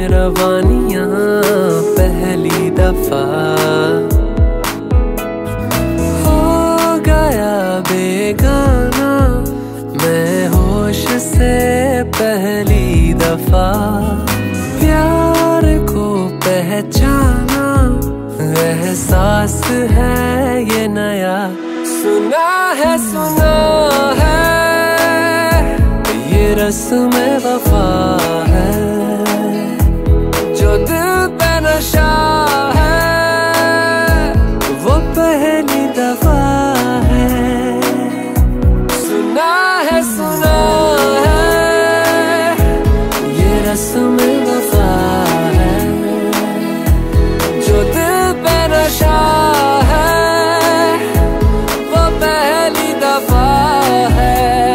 रवानियां पहली दफा हो गया बेगाना मैं होश से पहली दफा प्यार को पहचाना एहसास है ये नया सुना है ये रस्म वफा है जो दिल पे नशा है वो पहली दफा है सुना है ये रस्म वफा है जो दिल पे नशा है वो पहली दफा है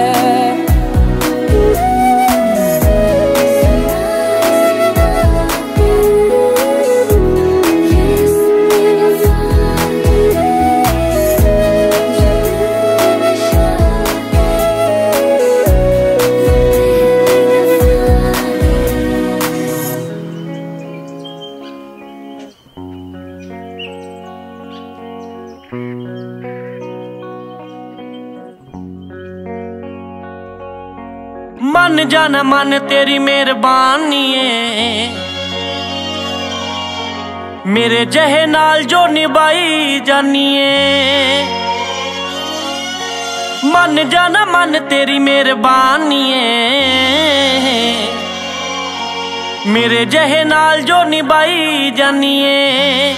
मन जाना मन तेरी मेहरबानी है मेरे जहे नाल जो निभाई जानी है मन जाना मन तेरी मेहरबानी है मेरे जहे नाल जो निभाई जानी है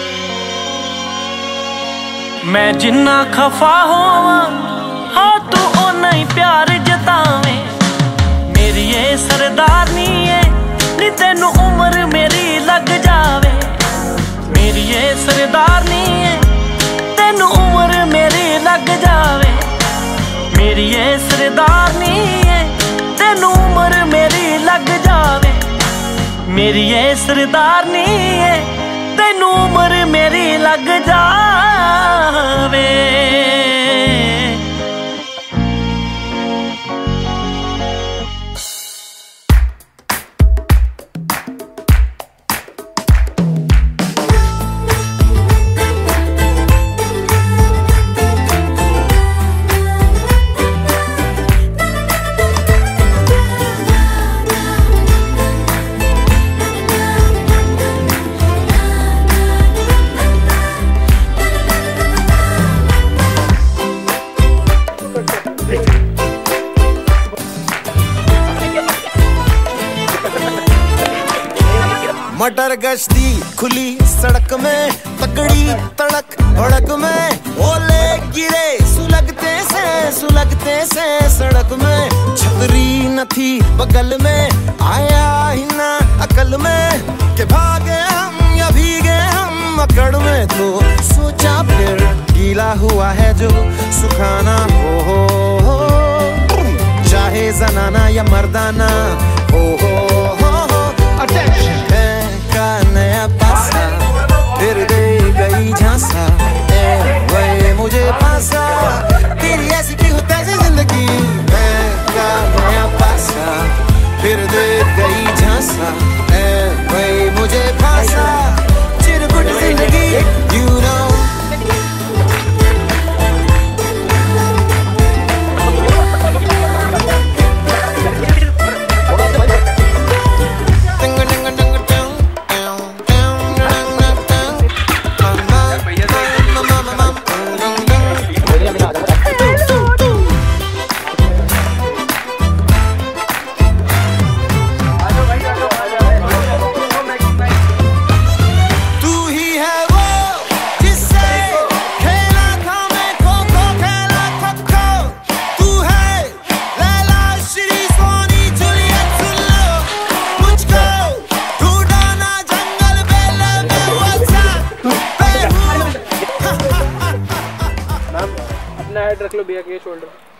मैं जिन्ना खफा होवा हाँ तू ओना ही प्यार जतावे मेरी ये सरदारनी है नी तेनू उम्र मेरी लग जावे मेरी ये सरदारनी है तेनू उम्र मेरी लग जावे मेरी ये सरदारनी है तेनू उम्र मेरी लग जावे मेरी ये सरदारनी है तेनू उम्र मेरी लग जावे मटर गश्ती खुली सड़क में तगड़ी तड़क भड़क में ओले गिरे सुलगते से सड़क में छतरी न थी बगल में आया ही ना अकल में के भागे हम या भीगे हम अकड़ में तो सोचा फिर गीला हुआ है जो सुखाना हो चाहे जनाना या मर्दाना हो अटेंशन का नया पासा फिर दे गई झांसा वही मुझे पासा तेरी ऐसी की होता है जिंदगी मैं का नया पासा फिर दे गई झांसा वही मुझे पासा चिरकुट जिंदगी you know रख लो भैया के शोल्डर